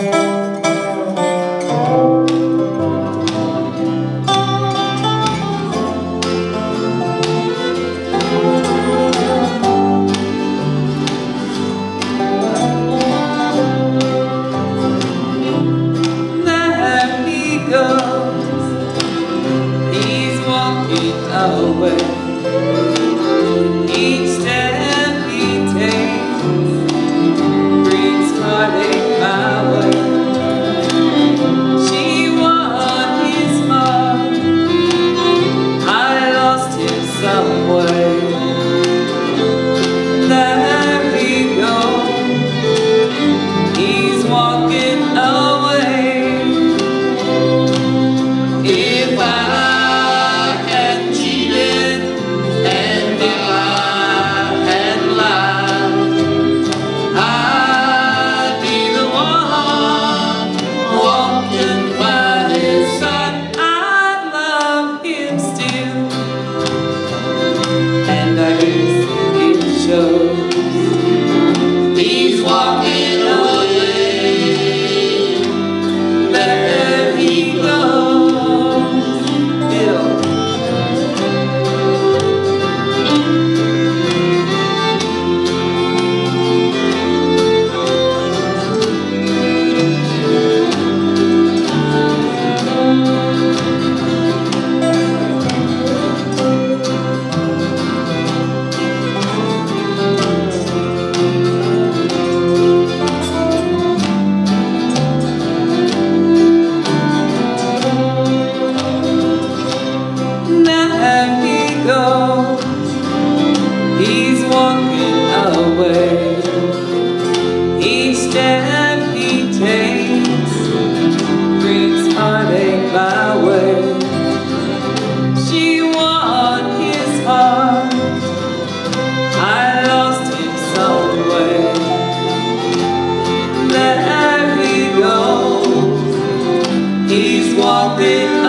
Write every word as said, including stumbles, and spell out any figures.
Away. Each step he takes brings heartache my way. She won his heart, I lost him some way. There he goes, he's walking away. If I he's walking away. There he goes. Bill. He's walking away. Each step he takes brings heartache my way. She won his heart, I lost him some way. There he goes, he's walking